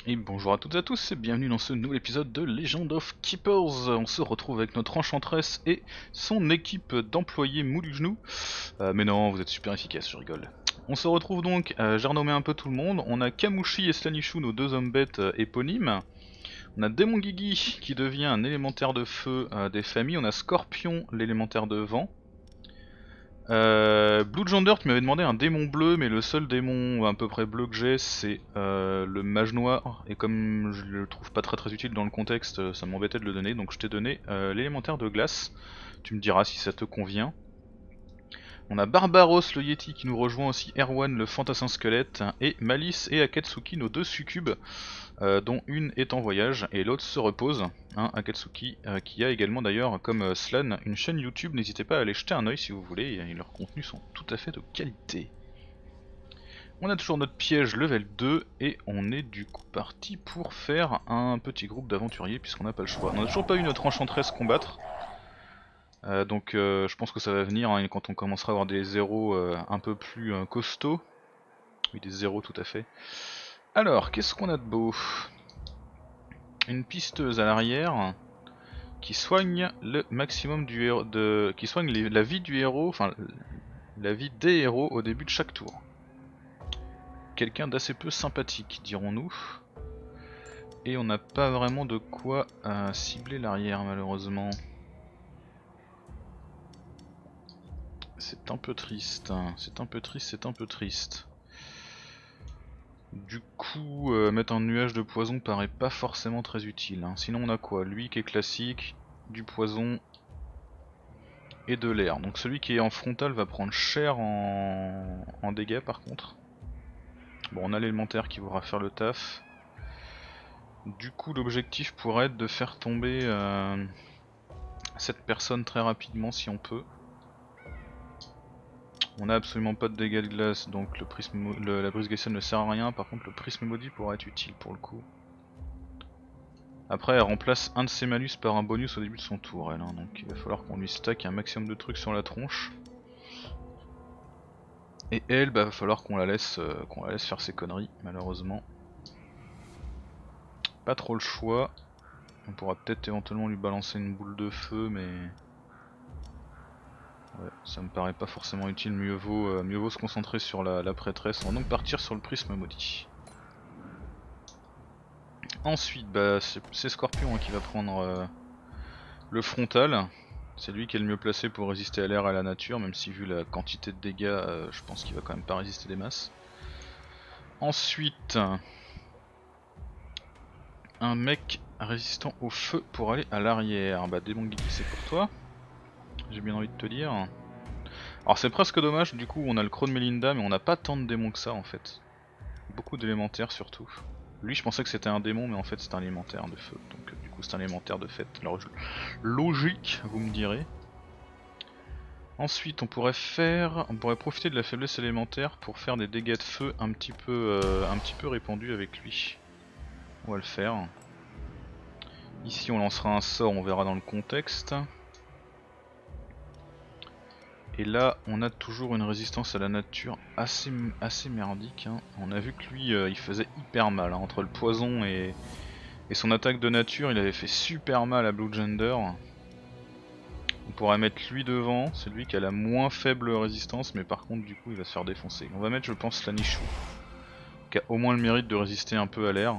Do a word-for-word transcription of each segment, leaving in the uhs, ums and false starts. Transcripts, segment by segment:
Et bonjour à toutes et à tous et bienvenue dans ce nouvel épisode de Legend of Keepers. On se retrouve avec notre enchantresse et son équipe d'employés mou du genou. Euh, mais non, vous êtes super efficace, je rigole. On se retrouve donc, euh, j'ai renommé un peu tout le monde. On a Kamushi et Slanishu, nos deux hommes bêtes euh, éponymes. On a Démon Gigi qui devient un élémentaire de feu euh, des familles. On a Scorpion, l'élémentaire de vent. Euh, Blue Gender qui m'avait demandé un démon bleu, mais le seul démon à peu près bleu que j'ai c'est euh, le mage noir, et comme je le trouve pas très très utile dans le contexte, ça m'embêtait de le donner, donc je t'ai donné euh, l'élémentaire de glace. Tu me diras si ça te convient. On a Barbaros le Yeti qui nous rejoint aussi, Erwan le fantassin squelette, et Malice et Akatsuki, nos deux succubes, euh, dont une est en voyage et l'autre se repose. Hein, Akatsuki, euh, qui a également d'ailleurs, comme euh, Slan, une chaîne YouTube, n'hésitez pas à aller jeter un oeil si vous voulez, et leurs contenus sont tout à fait de qualité. On a toujours notre piège level deux, et on est du coup parti pour faire un petit groupe d'aventuriers, puisqu'on n'a pas le choix. On n'a toujours pas eu notre enchantresse combattre, euh, donc euh, je pense que ça va venir, hein, quand on commencera à avoir des zéros euh, un peu plus euh, costauds. Oui, des zéros tout à fait. Alors, qu'est-ce qu'on a de beau? Une pisteuse à l'arrière qui soigne le maximum du héros, de, qui soigne les, la vie du héros, enfin la vie des héros au début de chaque tour. Quelqu'un d'assez peu sympathique, dirons-nous. Et on n'a pas vraiment de quoi euh, cibler l'arrière, malheureusement. C'est un peu triste, hein. C'est un peu triste, c'est un peu triste. Du coup, euh, mettre un nuage de poison paraît pas forcément très utile, hein. Sinon on a quoi? Lui qui est classique, du poison et de l'air. Donc celui qui est en frontal va prendre cher en, en dégâts par contre. Bon, on a l'élémentaire qui pourra faire le taf. Du coup l'objectif pourrait être de faire tomber euh, cette personne très rapidement si on peut. On a absolument pas de dégâts de glace, donc le prisme, le, la brise glaciale ne sert à rien. Par contre le prisme maudit pourra être utile pour le coup. Après elle remplace un de ses malus par un bonus au début de son tour elle, hein, donc il va falloir qu'on lui stack un maximum de trucs sur la tronche. Et elle, bah va falloir qu'on la laisse euh, qu'on la laisse faire ses conneries, malheureusement. Pas trop le choix. On pourra peut-être éventuellement lui balancer une boule de feu, mais ouais, ça me paraît pas forcément utile. Mieux vaut, euh, mieux vaut se concentrer sur la, la prêtresse. On va donc partir sur le prisme maudit. Ensuite, bah, c'est Scorpion hein, qui va prendre euh, le frontal. C'est lui qui est le mieux placé pour résister à l'air et à la nature, même si vu la quantité de dégâts, euh, je pense qu'il va quand même pas résister des masses. Ensuite, un mec résistant au feu pour aller à l'arrière. Bah Démon Gigi c'est pour toi, j'ai bien envie de te dire. Alors c'est presque dommage, du coup on a le Croc de Melinda mais on n'a pas tant de démons que ça en fait. Beaucoup d'élémentaires surtout. Lui je pensais que c'était un démon mais en fait c'est un élémentaire de feu, donc du coup c'est un élémentaire de fait. Alors logique vous me direz. Ensuite on pourrait faire, on pourrait profiter de la faiblesse élémentaire pour faire des dégâts de feu un petit peu, euh, un petit peu répandus avec lui. On va le faire. Ici on lancera un sort, on verra dans le contexte. Et là on a toujours une résistance à la nature assez, assez merdique, hein. On a vu que lui euh, il faisait hyper mal, hein. Entre le poison et, et son attaque de nature il avait fait super mal à Blue Gender. On pourrait mettre lui devant, c'est lui qui a la moins faible résistance, mais par contre du coup il va se faire défoncer. On va mettre je pense Slanishu, qui a au moins le mérite de résister un peu à l'air.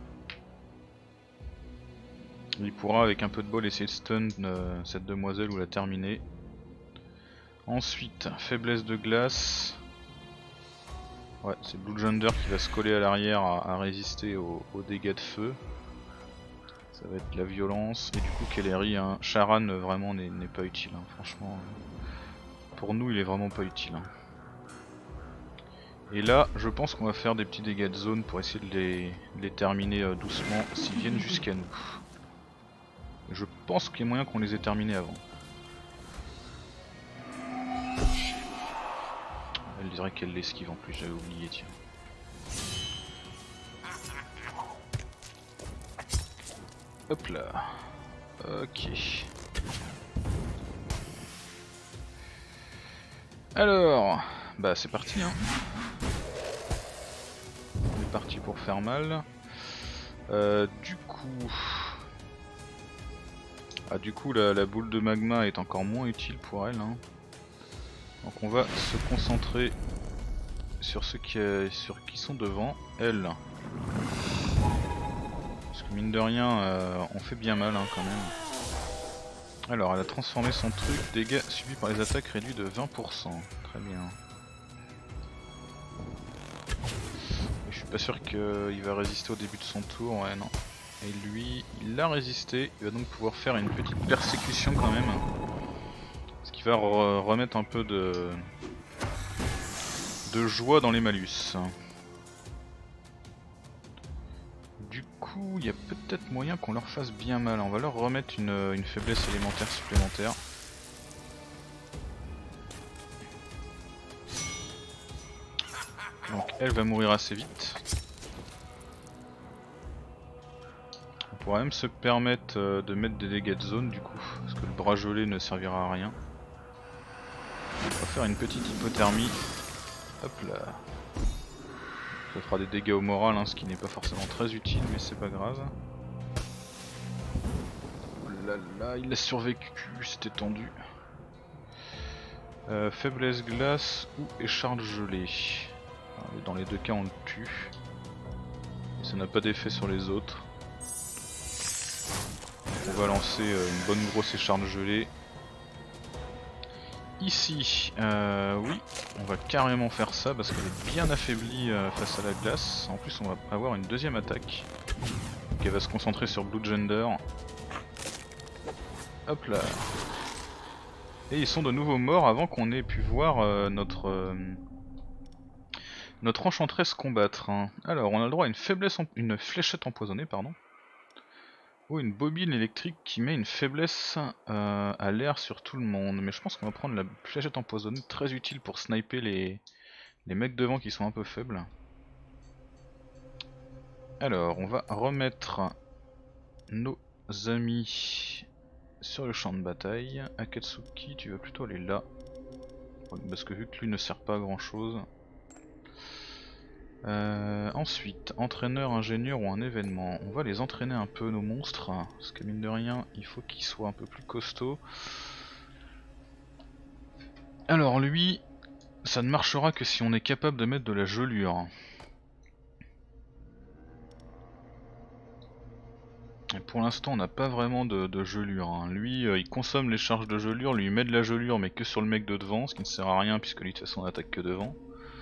Il pourra avec un peu de bol essayer de stun euh, cette demoiselle ou la terminer. Ensuite, faiblesse de glace. Ouais, c'est Blue Gender qui va se coller à l'arrière à, à résister aux, aux dégâts de feu. Ça va être la violence. Et du coup, Kellery, hein, Charan vraiment n'est pas utile, hein, franchement. Pour nous, il est vraiment pas utile. Hein. Et là, je pense qu'on va faire des petits dégâts de zone pour essayer de les, de les terminer euh, doucement s'ils viennent jusqu'à nous. Je pense qu'il y a moyen qu'on les ait terminés avant. Elle dirait qu'elle l'esquive en plus, j'avais oublié, tiens. Hop là. Ok. Alors, bah c'est parti hein. On est parti pour faire mal. Euh, du coup... Ah du coup la, la boule de magma est encore moins utile pour elle. Hein. Donc on va se concentrer sur ceux qui, euh, sur qui sont devant elle. Parce que mine de rien euh, on fait bien mal hein, quand même. Alors elle a transformé son truc, dégâts subis par les attaques réduits de vingt pour cent. Très bien. Et je suis pas sûr qu'il va résister au début de son tour, ouais non. Et lui, il a résisté, il va donc pouvoir faire une petite persécution quand même. Ce qui va re remettre un peu de... de joie dans les malus. Du coup, il y a peut-être moyen qu'on leur fasse bien mal. On va leur remettre une, une faiblesse élémentaire supplémentaire. Donc elle va mourir assez vite. On pourra même se permettre euh, de mettre des dégâts de zone du coup, parce que le bras gelé ne servira à rien. On va faire une petite hypothermie. Hop là. Ça fera des dégâts au moral, hein, ce qui n'est pas forcément très utile, mais c'est pas grave. Oh là là, il a survécu, c'était tendu. Euh, faiblesse glace ou écharpe gelée. Alors, dans les deux cas on le tue. Et ça n'a pas d'effet sur les autres. On va lancer euh, une bonne grosse écharpe gelée. Ici, euh, oui, on va carrément faire ça parce qu'elle est bien affaiblie euh, face à la glace. En plus on va avoir une deuxième attaque. Donc elle va se concentrer sur Blue Gender. Hop là. Et ils sont de nouveau morts avant qu'on ait pu voir euh, notre... Euh, notre enchanteresse combattre. Hein. Alors on a le droit à une faiblesse, en... une fléchette empoisonnée, pardon. Ou une bobine électrique qui met une faiblesse euh, à l'air sur tout le monde. Mais je pense qu'on va prendre la fléchette empoisonnée, très utile pour sniper les, les mecs devant qui sont un peu faibles. Alors on va remettre nos amis sur le champ de bataille. Akatsuki, tu vas plutôt aller là. Parce que vu que lui ne sert pas à grand chose. Euh, ensuite, entraîneur, ingénieur ou un événement. On va les entraîner un peu nos monstres, parce que mine de rien, il faut qu'ils soient un peu plus costauds. Alors lui, ça ne marchera que si on est capable de mettre de la gelure. Et pour l'instant, on n'a pas vraiment de, de gelure. Hein. Lui, euh, il consomme les charges de gelure, lui il met de la gelure, mais que sur le mec de devant, ce qui ne sert à rien puisque lui de toute façon on attaque que devant.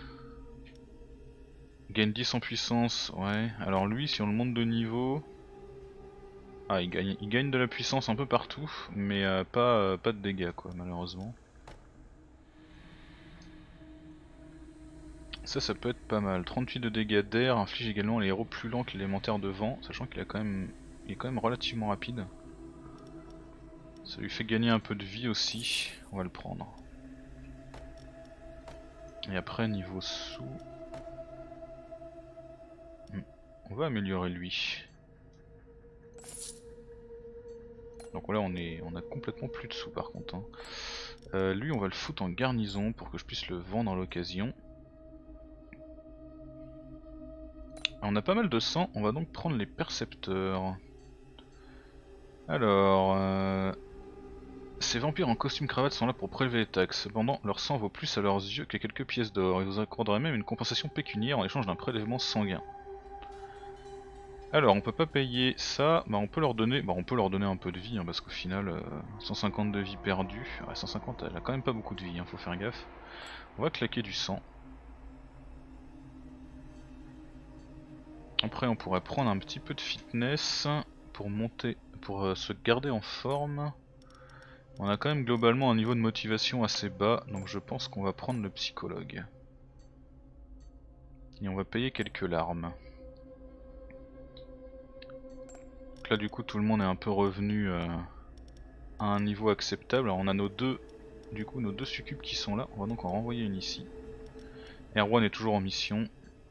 Gagne dix en puissance, ouais. Alors lui, si on le monte de niveau... Ah, il gagne, il gagne de la puissance un peu partout, mais euh, pas, euh, pas de dégâts, quoi, malheureusement. Ça, ça peut être pas mal. trente-huit de dégâts d'air, inflige également les héros plus lents que l'élémentaire de vent, sachant qu'il a quand même, il est quand même relativement rapide. Ça lui fait gagner un peu de vie aussi, on va le prendre. Et après, niveau sous... On va améliorer lui. Donc là on est, on a complètement plus de sous par contre. Hein. Euh, lui on va le foutre en garnison pour que je puisse le vendre à l'occasion. On a pas mal de sang, on va donc prendre les percepteurs. Alors... Euh... Ces vampires en costume cravate sont là pour prélever les taxes. Cependant leur sang vaut plus à leurs yeux que quelques pièces d'or. Ils vous accorderaient même une compensation pécuniaire en échange d'un prélèvement sanguin. Alors on peut pas payer ça, bah on peut leur donner, bah on peut leur donner un peu de vie hein, parce qu'au final euh, cent cinquante de vie perdue, ouais, cent cinquante elle a quand même pas beaucoup de vie, hein, faut faire gaffe. On va claquer du sang. Après on pourrait prendre un petit peu de fitness pour monter, pour euh, se garder en forme. On a quand même globalement un niveau de motivation assez bas, donc je pense qu'on va prendre le psychologue. Et on va payer quelques larmes. Donc là du coup tout le monde est un peu revenu euh, à un niveau acceptable. Alors on a nos deux, du coup nos deux succubes qui sont là, on va donc en renvoyer une ici. Erwan est toujours en mission.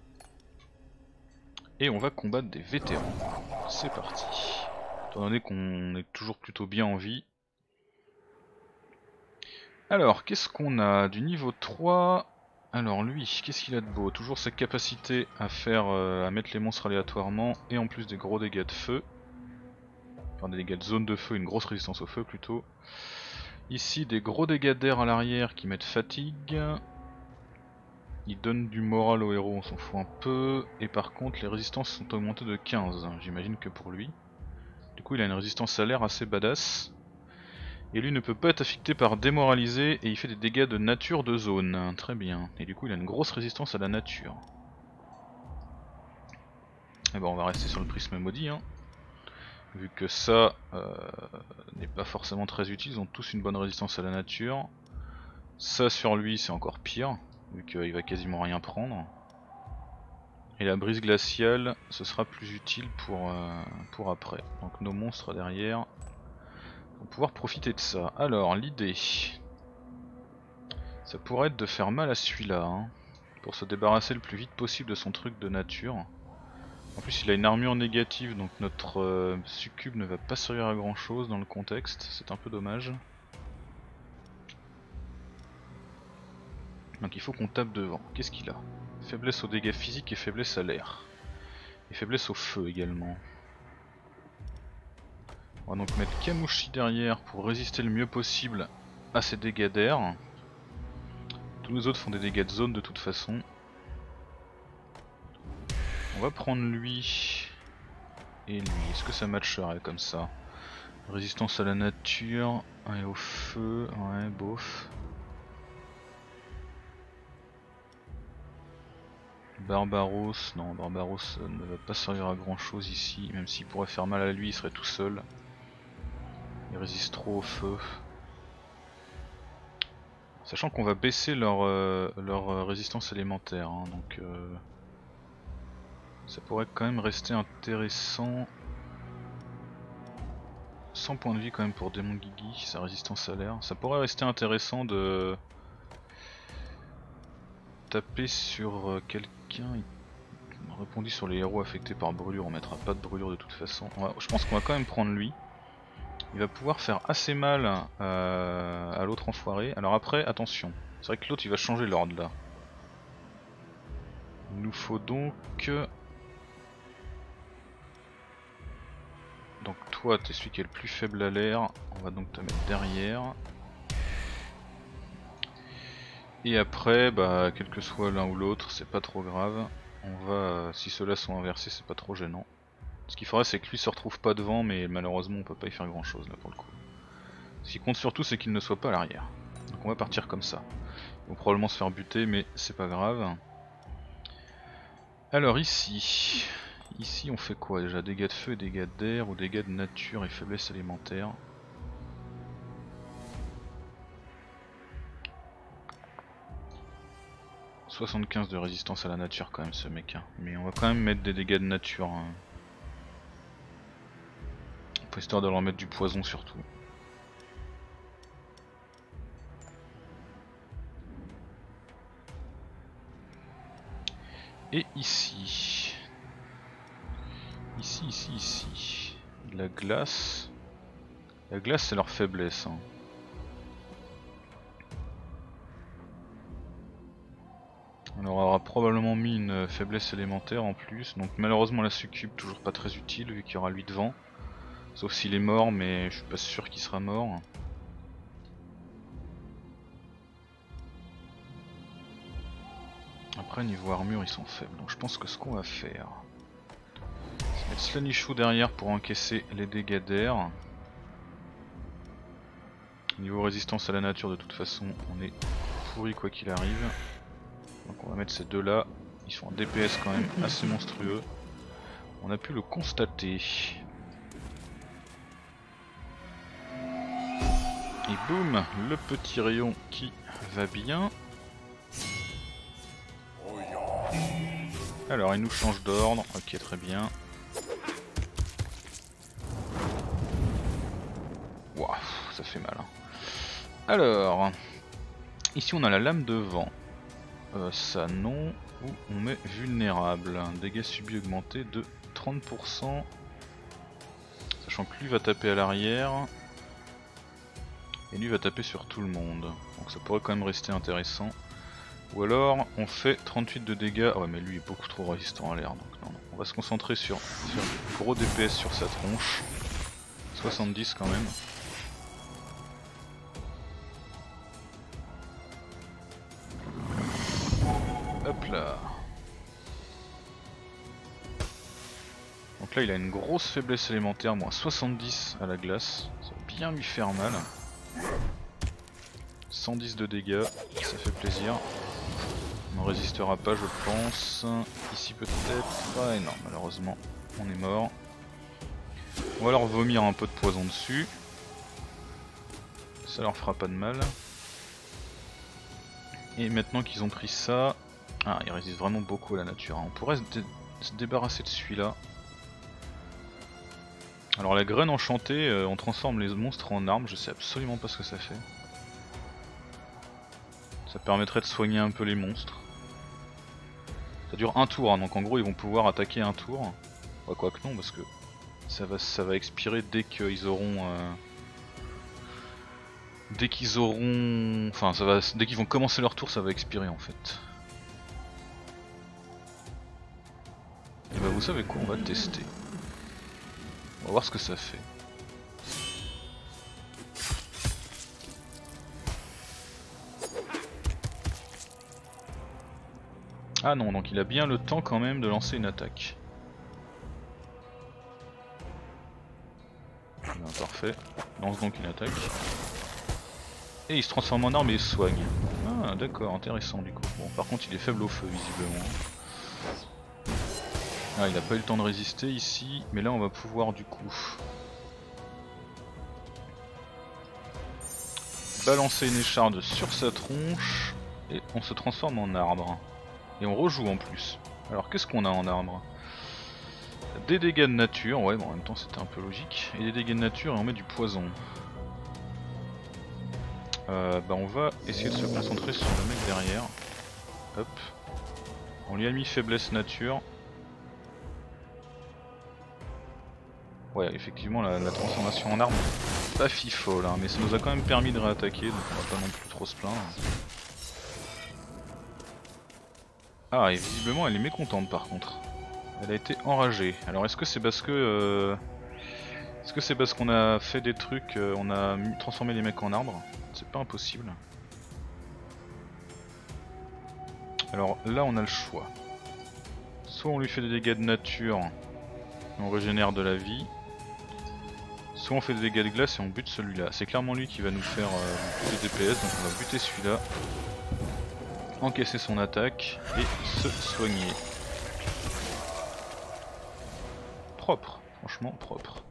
Et on va combattre des vétérans. C'est parti. Étant donné qu'on est toujours plutôt bien en vie. Alors qu'est-ce qu'on a? Du niveau trois. Alors lui, qu'est-ce qu'il a de beau? Toujours sa capacité à faire, euh, à mettre les monstres aléatoirement et en plus des gros dégâts de feu. Enfin des dégâts de zone de feu, une grosse résistance au feu plutôt. Ici des gros dégâts d'air à l'arrière qui mettent fatigue. Il donne du moral au héros, on s'en fout un peu. Et par contre les résistances sont augmentées de quinze, j'imagine que pour lui. Du coup il a une résistance à l'air assez badass. Et lui ne peut pas être affecté par démoralisé et il fait des dégâts de nature de zone. Très bien. Et du coup il a une grosse résistance à la nature. Et bon on va rester sur le prisme maudit hein. Vu que ça euh, n'est pas forcément très utile, ils ont tous une bonne résistance à la nature. Ça sur lui c'est encore pire, vu qu'il va quasiment rien prendre. Et la brise glaciale ce sera plus utile pour, euh, pour après. Donc nos monstres derrière vont pouvoir profiter de ça. Alors l'idée, ça pourrait être de faire mal à celui-là, hein, pour se débarrasser le plus vite possible de son truc de nature. En plus il a une armure négative donc notre euh, succube ne va pas servir à grand chose dans le contexte, c'est un peu dommage. Donc il faut qu'on tape devant. Qu'est-ce qu'il a? Faiblesse aux dégâts physiques et faiblesse à l'air. Et faiblesse au feu également. On va donc mettre Kamushi derrière pour résister le mieux possible à ces dégâts d'air. Tous les autres font des dégâts de zone de toute façon. On va prendre lui et lui. Est-ce que ça matcherait comme ça? Résistance à la nature et au feu, ouais bof. Barbaros, non Barbaros ne va pas servir à grand chose ici, même s'il pourrait faire mal à lui, il serait tout seul. Il résiste trop au feu. Sachant qu'on va baisser leur, euh, leur résistance élémentaire, hein, donc euh, ça pourrait quand même rester intéressant. cent points de vie quand même pour Démon Gigi, sa résistance à l'air. Ça pourrait rester intéressant de taper sur quelqu'un. Répondit sur les héros affectés par brûlure, on mettra pas de brûlure de toute façon. Va, je pense qu'on va quand même prendre lui. Il va pouvoir faire assez mal euh, à l'autre enfoiré. Alors après, attention, c'est vrai que l'autre il va changer l'ordre là. Il nous faut donc... Donc toi t'es celui qui est le plus faible à l'air, on va donc te mettre derrière. Et après, bah quel que soit l'un ou l'autre, c'est pas trop grave. On va, si ceux-là sont inversés, c'est pas trop gênant. Ce qu'il faudrait c'est que lui se retrouve pas devant, mais malheureusement on peut pas y faire grand chose là pour le coup. Ce qui compte surtout c'est qu'il ne soit pas à l'arrière. Donc on va partir comme ça. Ils vont probablement se faire buter mais c'est pas grave. Alors ici, ici on fait quoi déjà? Dégâts de feu, dégâts d'air ou dégâts de nature et faiblesse élémentaire. soixante-quinze de résistance à la nature quand même ce mec, hein. Mais on va quand même mettre des dégâts de nature, hein. Pour histoire de leur mettre du poison surtout. Et ici, ici, ici, ici, la glace, la glace c'est leur faiblesse, hein. On leur aura probablement mis une faiblesse élémentaire en plus, donc malheureusement la succube toujours pas très utile vu qu'il y aura lui devant. Sauf s'il est mort, mais je suis pas sûr qu'il sera mort. Après niveau armure ils sont faibles, donc je pense que ce qu'on va faire, c'est mettre Slanichou derrière pour encaisser les dégâts d'air. Niveau résistance à la nature de toute façon on est pourri quoi qu'il arrive. Donc on va mettre ces deux là, ils sont en D P S quand même assez monstrueux. On a pu le constater. Et boum, le petit rayon qui va bien. Alors il nous change d'ordre, ok très bien. Waouh, ça fait mal. Hein. Alors, ici on a la lame de vent. Euh, ça non, ou on met vulnérable. Dégâts subis augmentés de trente pour cent. Sachant que lui va taper à l'arrière. Et lui va taper sur tout le monde. Donc ça pourrait quand même rester intéressant. Ou alors on fait trente-huit de dégâts. Ah ouais, mais lui est beaucoup trop résistant à l'air, donc non, non. On va se concentrer sur, sur du gros D P S sur sa tronche. soixante-dix quand même. Hop là. Donc là il a une grosse faiblesse élémentaire, moins soixante-dix à la glace. Ça va bien lui faire mal. cent dix de dégâts, ça fait plaisir. On ne résistera pas je pense. Ici peut-être. Ah non, malheureusement on est mort. On va leur vomir un peu de poison dessus. Ça leur fera pas de mal. Et maintenant qu'ils ont pris ça... Ah, ils résistent vraiment beaucoup à la nature. On pourrait se, dé se débarrasser de celui-là. Alors la graine enchantée, euh, on transforme les monstres en armes. Je sais absolument pas ce que ça fait. Ça permettrait de soigner un peu les monstres. Ça dure un tour, hein, donc en gros ils vont pouvoir attaquer un tour. Bah, quoi que non, parce que ça va, ça va expirer dès qu'ils auront... Euh... Dès qu'ils auront... Enfin, ça va... dès qu'ils vont commencer leur tour, ça va expirer en fait. Et bah vous savez quoi, on va tester. On va voir ce que ça fait. Ah non, donc il a bien le temps quand même de lancer une attaque. Bien, parfait. Lance donc une attaque. Et il se transforme en arme et il se soigne. Ah d'accord, intéressant du coup. Bon, par contre il est faible au feu visiblement. Ah, il a pas eu le temps de résister ici, mais là on va pouvoir du coup balancer une écharde sur sa tronche et on se transforme en arbre. Et on rejoue en plus. Alors qu'est-ce qu'on a en arbre? Des dégâts de nature, ouais bon en même temps c'était un peu logique. Et des dégâts de nature et on met du poison. Euh, bah on va essayer de se concentrer sur le mec derrière. Hop. On lui a mis faiblesse nature. Ouais, effectivement, la, la transformation en arme, pas fifole, hein, mais ça nous a quand même permis de réattaquer, donc on va pas non plus trop se plaindre. Ah, et visiblement, elle est mécontente par contre. Elle a été enragée. Alors, est-ce que c'est parce que. Euh... Est-ce que c'est parce qu'on a fait des trucs, euh, on a transformé les mecs en arbres? C'est pas impossible. Alors là, on a le choix. Soit on lui fait des dégâts de nature, et on régénère de la vie. Soit on fait des dégâts de glace et on bute celui-là. C'est clairement lui qui va nous faire euh, des D P S, donc on va buter celui-là. Encaisser son attaque et se soigner. Propre, franchement propre.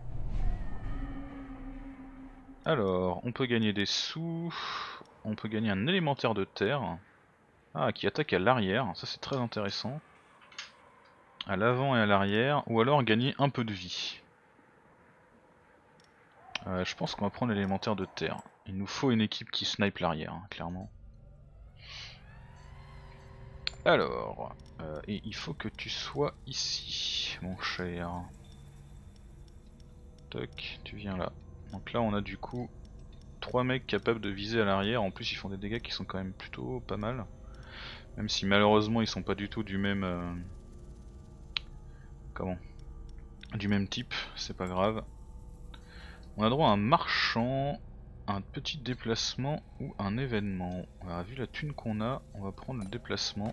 Alors, on peut gagner des sous, on peut gagner un élémentaire de terre. Ah, qui attaque à l'arrière, ça c'est très intéressant. À l'avant et à l'arrière, ou alors gagner un peu de vie. Euh, je pense qu'on va prendre l'élémentaire de terre. Il nous faut une équipe qui snipe l'arrière, hein, clairement. Alors, euh, et il faut que tu sois ici, mon cher. Toc, tu viens là. Donc là on a du coup trois mecs capables de viser à l'arrière. En plus ils font des dégâts qui sont quand même plutôt pas mal. Même si malheureusement ils sont pas du tout du même... Euh, comment du même type, c'est pas grave. On a droit à un marchand, un petit déplacement ou un événement. Alors, vu la thune qu'on a, on va prendre le déplacement.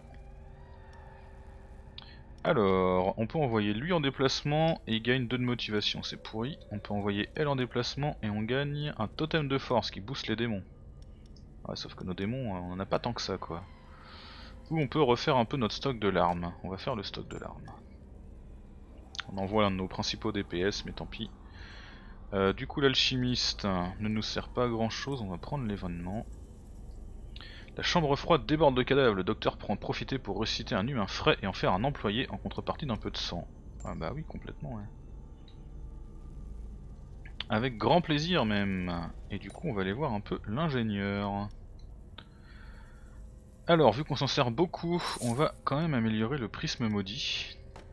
Alors, on peut envoyer lui en déplacement et il gagne deux de motivation, c'est pourri. On peut envoyer elle en déplacement et on gagne un totem de force qui booste les démons. Ouais, sauf que nos démons, on en a pas tant que ça quoi. Ou on peut refaire un peu notre stock de larmes. On va faire le stock de larmes. On envoie l'un de nos principaux D P S, mais tant pis. Euh, du coup l'alchimiste ne nous sert pas à grand chose, on va prendre l'événement. La chambre froide déborde de cadavres, le docteur prend profiter pour ressusciter un humain frais et en faire un employé en contrepartie d'un peu de sang. Ah bah oui complètement ouais. Avec grand plaisir même. Et du coup on va aller voir un peu l'ingénieur. Alors vu qu'on s'en sert beaucoup, on va quand même améliorer le prisme maudit.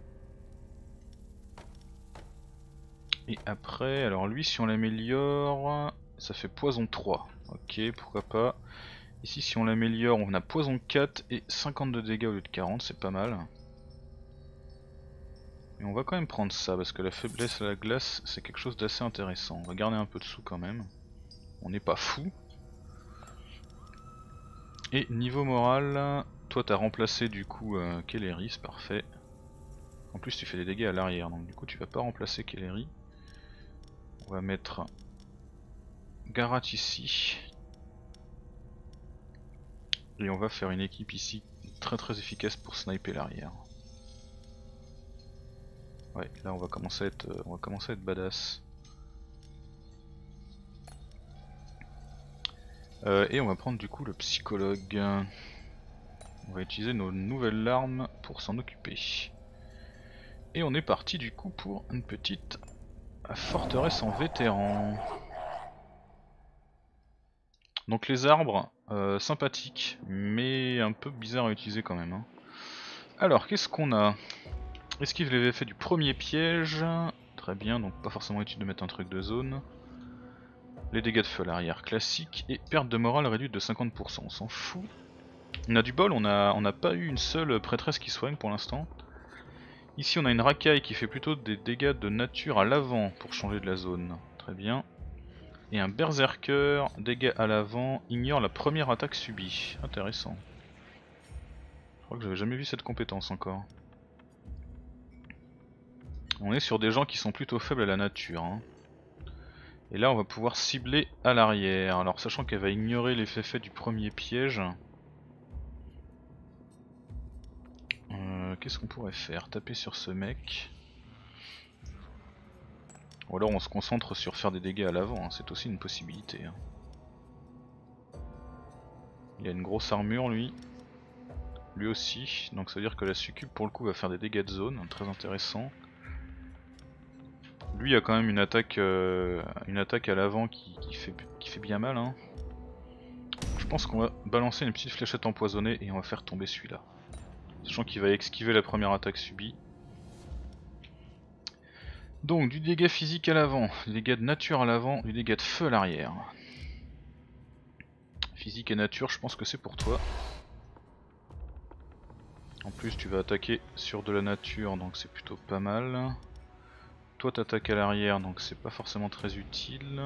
Et après, alors lui si on l'améliore, ça fait poison trois. Ok, pourquoi pas. Ici si on l'améliore on a poison quatre et cinquante de dégâts au lieu de quarante, c'est pas mal. Mais on va quand même prendre ça parce que la faiblesse à la glace c'est quelque chose d'assez intéressant. On va garder un peu de sous quand même. On n'est pas fou. Et niveau moral, toi t'as remplacé du coup euh, Kellery, parfait. En plus tu fais des dégâts à l'arrière donc du coup tu vas pas remplacer Kellery. On va mettre Garat ici. Et on va faire une équipe ici très très efficace pour sniper l'arrière. Ouais, là on va commencer à être, on va commencer à être badass. Euh, et on va prendre du coup le psychologue. On va utiliser nos nouvelles armes pour s'en occuper. Et on est parti du coup pour une petite forteresse en vétéran. Donc les arbres, euh, sympathiques, mais un peu bizarre à utiliser quand même. Hein. Alors qu'est-ce qu'on a? Esquive les effets du premier piège. Très bien, donc pas forcément utile de mettre un truc de zone. Les dégâts de feu à l'arrière classique. Et perte de morale réduite de cinquante pour cent, on s'en fout. On a du bol, on n'a on a pas eu une seule prêtresse qui soigne pour l'instant. Ici on a une racaille qui fait plutôt des dégâts de nature à l'avant pour changer de la zone. Très bien. Et un berserker, dégâts à l'avant, ignore la première attaque subie. Intéressant. Je crois que j'avais jamais vu cette compétence encore. On est sur des gens qui sont plutôt faibles à la nature. Hein. Et là on va pouvoir cibler à l'arrière. Alors sachant qu'elle va ignorer l'effet fait du premier piège. Euh, Qu'est-ce qu'on pourrait faire? Taper sur ce mec. Ou alors on se concentre sur faire des dégâts à l'avant, hein. C'est aussi une possibilité. Hein. Il a une grosse armure lui. Lui aussi, donc ça veut dire que la succube pour le coup va faire des dégâts de zone, très intéressant. Lui a quand même une attaque euh, une attaque à l'avant qui, qui, fait, qui fait bien mal. Hein. Je pense qu'on va balancer une petite fléchette empoisonnée et on va faire tomber celui-là. Sachant qu'il va esquiver la première attaque subie. Donc du dégât physique à l'avant, du dégât de nature à l'avant, du dégât de feu à l'arrière. Physique et nature, je pense que c'est pour toi. En plus tu vas attaquer sur de la nature donc c'est plutôt pas mal. Toi t'attaques à l'arrière donc c'est pas forcément très utile.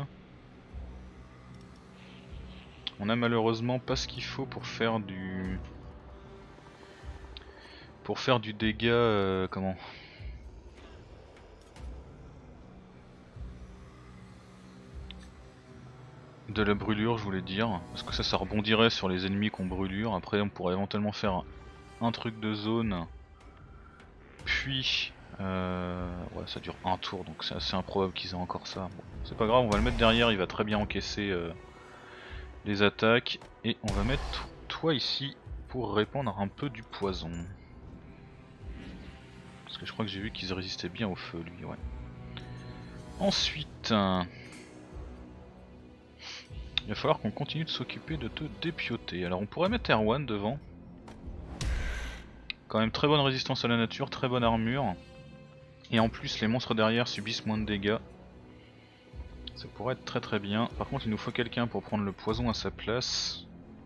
On a malheureusement pas ce qu'il faut pour faire du... Pour faire du dégât... Euh, comment De la brûlure je voulais dire, parce que ça ça rebondirait sur les ennemis qui ont brûlure, après on pourrait éventuellement faire un truc de zone, puis euh, ouais ça dure un tour donc c'est assez improbable qu'ils aient encore ça, bon, c'est pas grave on va le mettre derrière, il va très bien encaisser euh, les attaques, et on va mettre toi ici pour répandre un peu du poison. Parce que je crois que j'ai vu qu'ils résistaient bien au feu lui, ouais. Ensuite... Il va falloir qu'on continue de s'occuper de te dépioter. Alors on pourrait mettre Erwan devant. Quand même très bonne résistance à la nature, très bonne armure. Et en plus les monstres derrière subissent moins de dégâts. Ça pourrait être très très bien. Par contre il nous faut quelqu'un pour prendre le poison à sa place.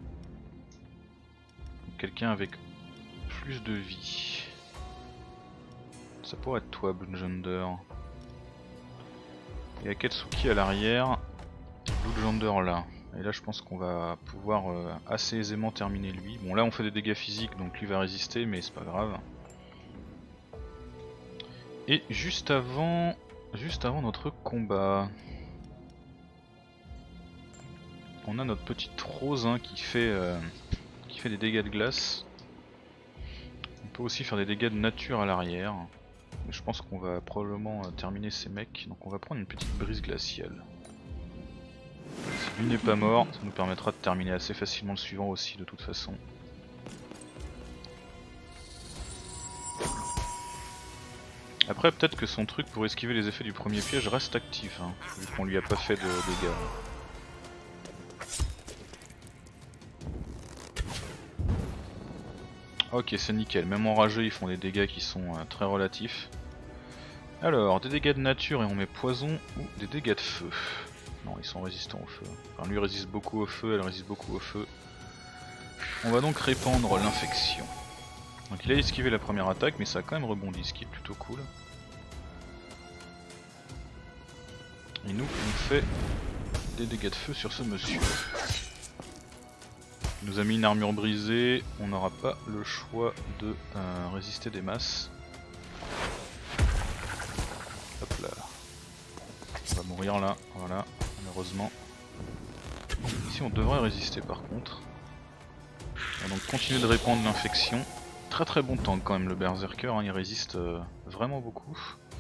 Quelqu'un avec plus de vie. Ça pourrait être toi Bloodjunder. Et Akatsuki à l'arrière. Bloodjunder là. Et là je pense qu'on va pouvoir euh, assez aisément terminer lui. Bon là on fait des dégâts physiques donc lui va résister mais c'est pas grave. Et juste avant, juste avant notre combat, on a notre petite rose hein, qui fait euh, qui fait des dégâts de glace. On peut aussi faire des dégâts de nature à l'arrière. Mais je pense qu'on va probablement euh, terminer ces mecs. Donc on va prendre une petite brise glaciale. Si lui n'est pas mort, ça nous permettra de terminer assez facilement le suivant aussi de toute façon. Après peut-être que son truc pour esquiver les effets du premier piège reste actif, hein, vu qu'on lui a pas fait de dégâts. Ok c'est nickel, même enragés ils font des dégâts qui sont euh, très relatifs. Alors, des dégâts de nature et on met poison ou des dégâts de feu. Non, ils sont résistants au feu. Enfin lui résiste beaucoup au feu, elle résiste beaucoup au feu. On va donc répandre l'infection. Donc il a esquivé la première attaque, mais ça a quand même rebondi, ce qui est plutôt cool. Et nous, on fait des dégâts de feu sur ce monsieur. Il nous a mis une armure brisée, on n'aura pas le choix de euh, résister des masses. Hop là. On va mourir là, voilà, malheureusement. Ici on devrait résister par contre. On va donc continuer de répandre l'infection. Très très bon tank quand même le berserker, hein, il résiste euh, vraiment beaucoup.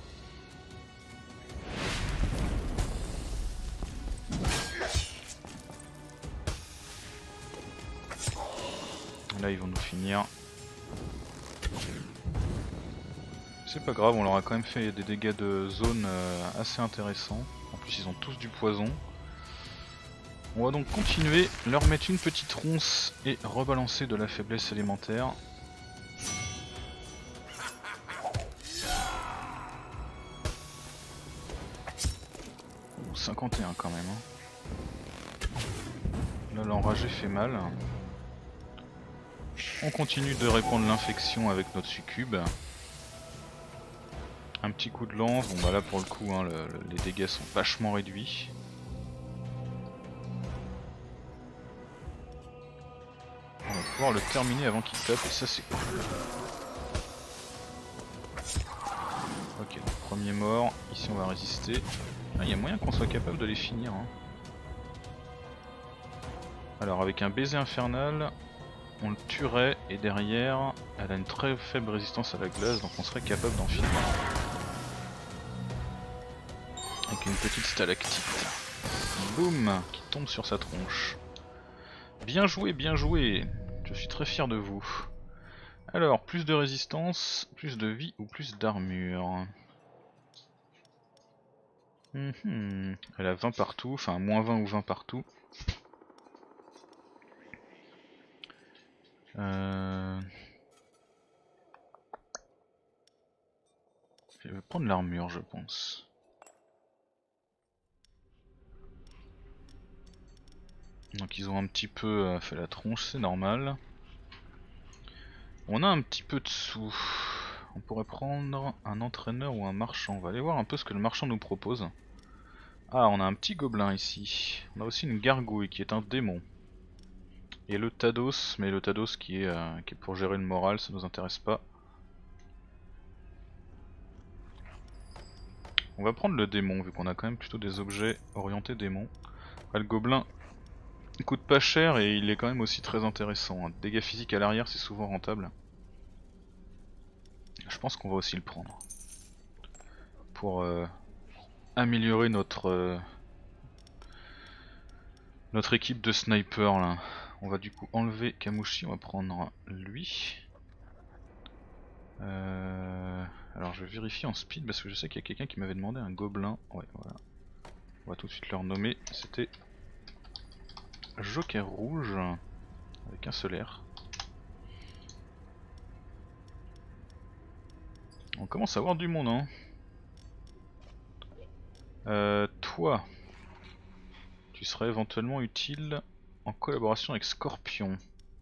Là ils vont nous finir. C'est pas grave, on leur a quand même fait des dégâts de zone euh, assez intéressants. En plus ils ont tous du poison. On va donc continuer, leur mettre une petite ronce et rebalancer de la faiblesse élémentaire. cinquante et un quand même. Hein. Là l'enragé fait mal. On continue de répandre l'infection avec notre succube. Un petit coup de lance, bon bah là pour le coup hein, le, le, les dégâts sont vachement réduits. On va pouvoir le terminer avant qu'il tape et ça c'est cool. Ok, donc premier mort, ici on va résister. Il y a moyen qu'on soit capable de les finir. Hein. Alors avec un baiser infernal, on le tuerait et derrière elle a une très faible résistance à la glace donc on serait capable d'en finir. Avec une petite stalactite. Boum, qui tombe sur sa tronche. Bien joué, bien joué. Je suis très fier de vous. Alors, plus de résistance, plus de vie ou plus d'armure. Mmh. Elle a vingt partout, enfin moins vingt ou vingt partout. Euh... Je vais prendre l'armure je pense. Donc ils ont un petit peu euh, fait la tronche, c'est normal. On a un petit peu de sous. On pourrait prendre un entraîneur ou un marchand. On va aller voir un peu ce que le marchand nous propose. Ah, on a un petit gobelin ici. On a aussi une gargouille qui est un démon. Et le Tados, mais le Tados qui est, euh, qui est pour gérer le moral, ça nous intéresse pas. On va prendre le démon, vu qu'on a quand même plutôt des objets orientés démon. Ah, le gobelin il coûte pas cher et il est quand même aussi très intéressant. Dégâts physiques à l'arrière, c'est souvent rentable. Je pense qu'on va aussi le prendre. Pour euh, améliorer notre euh, notre équipe de snipers là. On va du coup enlever Kamushi, on va prendre lui. Euh... Alors je vérifie en speed parce que je sais qu'il y a quelqu'un qui m'avait demandé un gobelin. Ouais, voilà. On va tout de suite le renommer. C'était Joker rouge avec un solaire. On commence à avoir du monde hein. Euh, toi, tu serais éventuellement utile en collaboration avec Scorpion.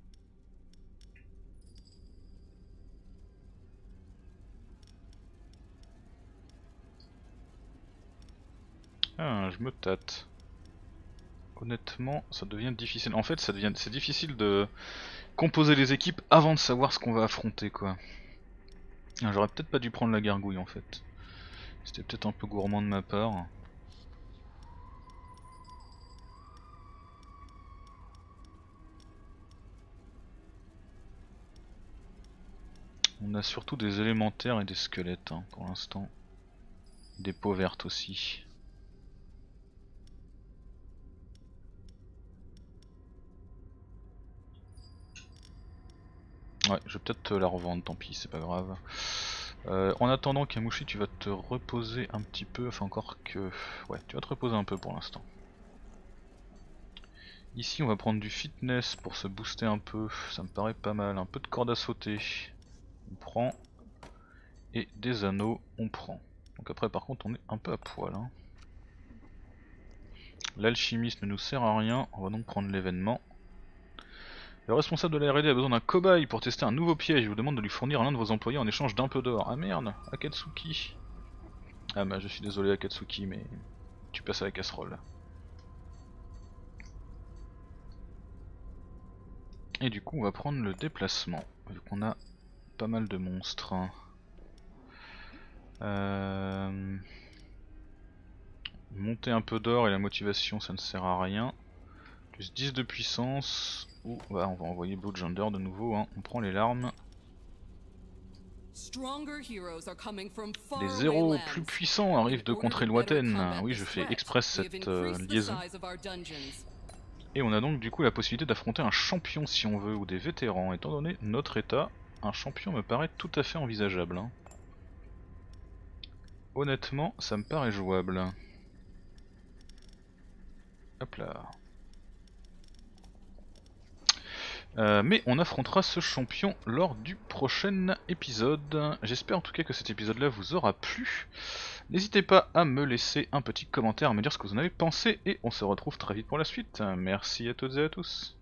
Ah, je me tâte. Honnêtement, ça devient difficile. En fait, ça devient, c'est difficile de composer les équipes avant de savoir ce qu'on va affronter, quoi. Ah, j'aurais peut-être pas dû prendre la gargouille, en fait. C'était peut-être un peu gourmand de ma part. On a surtout des élémentaires et des squelettes, hein, pour l'instant. Des peaux vertes aussi. Ouais, je vais peut-être te la revendre, tant pis, c'est pas grave. Euh, en attendant, Kamushi, tu vas te reposer un petit peu, enfin encore que... Ouais, tu vas te reposer un peu pour l'instant. Ici, on va prendre du fitness pour se booster un peu, ça me paraît pas mal. Un peu de corde à sauter, on prend. Et des anneaux, on prend. Donc après, par contre, on est un peu à poil. Hein. L'alchimiste ne nous sert à rien, on va donc prendre l'événement. Le responsable de la R et D a besoin d'un cobaye pour tester un nouveau piège. Il vous demande de lui fournir l'un de vos employés en échange d'un peu d'or. Ah merde, Akatsuki. Ah bah je suis désolé Akatsuki, mais tu passes à la casserole. Et du coup on va prendre le déplacement, vu qu'on a pas mal de monstres. Euh... Monter un peu d'or et la motivation ça ne sert à rien. Plus dix de puissance. Ouh, bah, on va envoyer Blue Gender de nouveau, hein. On prend les larmes. Les zéros plus puissants arrivent de contrées lointaines. Oui, je fais express cette euh, liaison. Et on a donc du coup la possibilité d'affronter un champion si on veut, ou des vétérans. Étant donné notre état, un champion me paraît tout à fait envisageable. Hein. Honnêtement, ça me paraît jouable. Hop là. Euh, mais on affrontera ce champion lors du prochain épisode. J'espère en tout cas que cet épisode là vous aura plu. N'hésitez pas à me laisser un petit commentaire, à me dire ce que vous en avez pensé et on se retrouve très vite pour la suite. Merci à toutes et à tous.